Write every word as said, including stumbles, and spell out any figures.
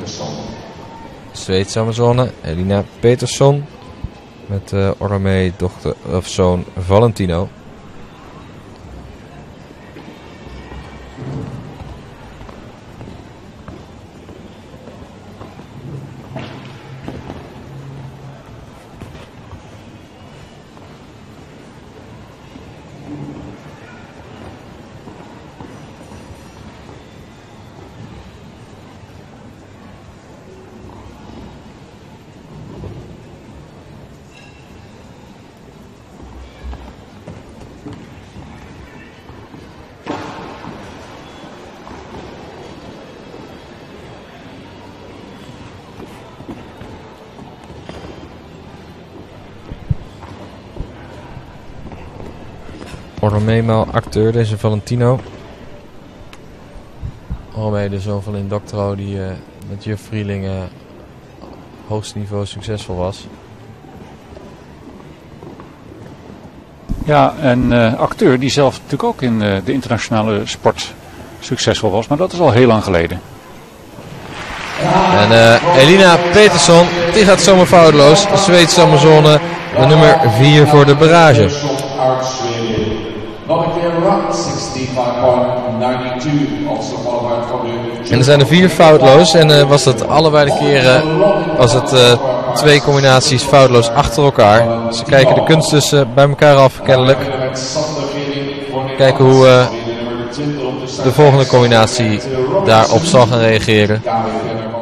Zweedse Amazone Elina Petersson met uh, Oromee dochter of zoon Valentino. Oromee acteur, deze Valentino. Oromee, de zoon van Lynn Doctorow, die uh, met juf Vrieling uh, hoogste niveau succesvol was. Ja, een uh, acteur die zelf natuurlijk ook in uh, de internationale sport succesvol was, maar dat is al heel lang geleden. En uh, Elina Petersson, die gaat zomaar foutloos. De Zweedse Amazone, de nummer vier voor de barrage. En er zijn er vier foutloos en uh, was dat allebei de keren was het uh, twee combinaties foutloos achter elkaar. Ze kijken de kunst dus uh, bij elkaar af kennelijk. Kijken hoe uh, de volgende combinatie daarop zal gaan reageren.